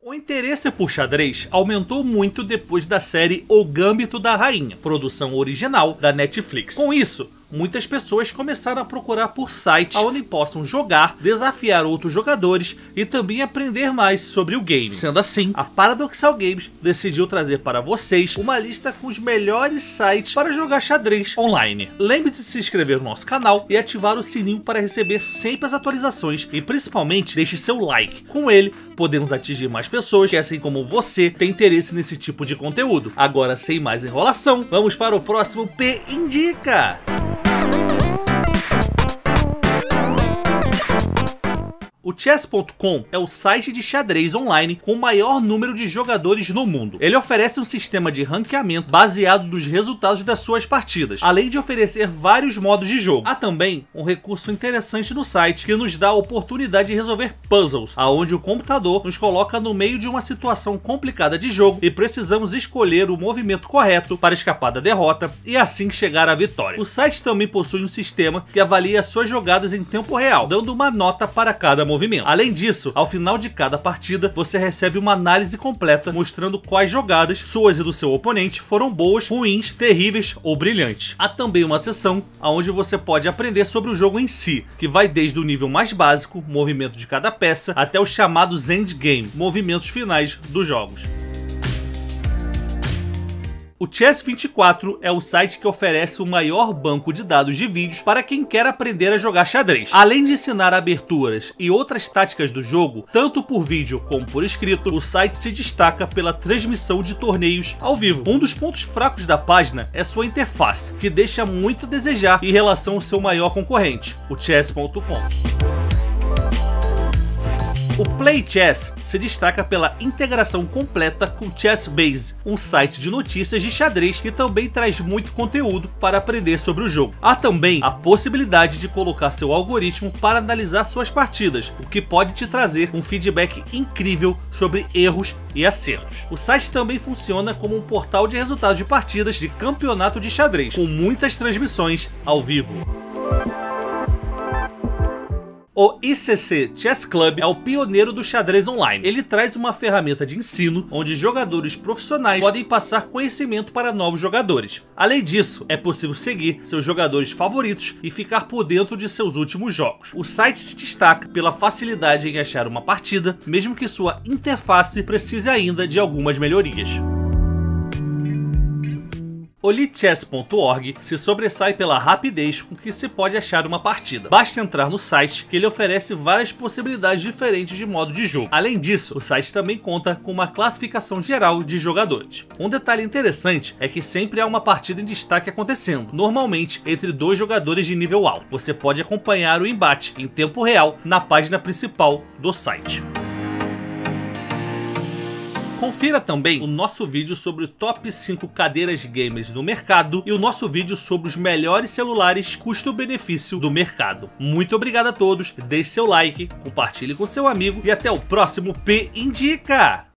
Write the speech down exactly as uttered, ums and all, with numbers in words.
O interesse por xadrez aumentou muito depois da série O Gambito da Rainha, produção original da Netflix. Com isso, muitas pessoas começaram a procurar por sites onde possam jogar, desafiar outros jogadores e também aprender mais sobre o game. Sendo assim, a Paradoxal Games decidiu trazer para vocês uma lista com os melhores sites para jogar xadrez online. Lembre-se de se inscrever no nosso canal e ativar o sininho para receber sempre as atualizações e principalmente deixe seu like. Com ele, podemos atingir mais pessoas que, assim como você, tem interesse nesse tipo de conteúdo. Agora, sem mais enrolação, vamos para o próximo P Indica! O chess ponto com é o site de xadrez online com o maior número de jogadores no mundo. Ele oferece um sistema de ranqueamento baseado nos resultados das suas partidas, além de oferecer vários modos de jogo. Há também um recurso interessante no site que nos dá a oportunidade de resolver puzzles, aonde o computador nos coloca no meio de uma situação complicada de jogo e precisamos escolher o movimento correto para escapar da derrota e assim chegar à vitória. O site também possui um sistema que avalia suas jogadas em tempo real, dando uma nota para cada movimento. Além disso, ao final de cada partida, você recebe uma análise completa mostrando quais jogadas suas e do seu oponente foram boas, ruins, terríveis ou brilhantes. Há também uma seção onde você pode aprender sobre o jogo em si, que vai desde o nível mais básico, movimento de cada peça, até os chamados endgame, movimentos finais dos jogos. O Chess vinte e quatro é o site que oferece o maior banco de dados de vídeos para quem quer aprender a jogar xadrez. Além de ensinar aberturas e outras táticas do jogo, tanto por vídeo como por escrito, o site se destaca pela transmissão de torneios ao vivo. Um dos pontos fracos da página é sua interface, que deixa muito a desejar em relação ao seu maior concorrente, o chess ponto com. O Play Chess se destaca pela integração completa com ChessBase, um site de notícias de xadrez que também traz muito conteúdo para aprender sobre o jogo. Há também a possibilidade de colocar seu algoritmo para analisar suas partidas, o que pode te trazer um feedback incrível sobre erros e acertos. O site também funciona como um portal de resultados de partidas de campeonato de xadrez, com muitas transmissões ao vivo. O I C C Chess Club é o pioneiro do xadrez online. Ele traz uma ferramenta de ensino onde jogadores profissionais podem passar conhecimento para novos jogadores. Além disso, é possível seguir seus jogadores favoritos e ficar por dentro de seus últimos jogos. O site se destaca pela facilidade em achar uma partida, mesmo que sua interface precise ainda de algumas melhorias. O Lichess ponto org se sobressai pela rapidez com que se pode achar uma partida. Basta entrar no site, que ele oferece várias possibilidades diferentes de modo de jogo. Além disso, o site também conta com uma classificação geral de jogadores. Um detalhe interessante é que sempre há uma partida em destaque acontecendo, normalmente entre dois jogadores de nível alto. Você pode acompanhar o embate em tempo real na página principal do site. Confira também o nosso vídeo sobre o top cinco cadeiras gamers do mercado e o nosso vídeo sobre os melhores celulares custo-benefício do mercado. Muito obrigado a todos, deixe seu like, compartilhe com seu amigo e até o próximo P Indica!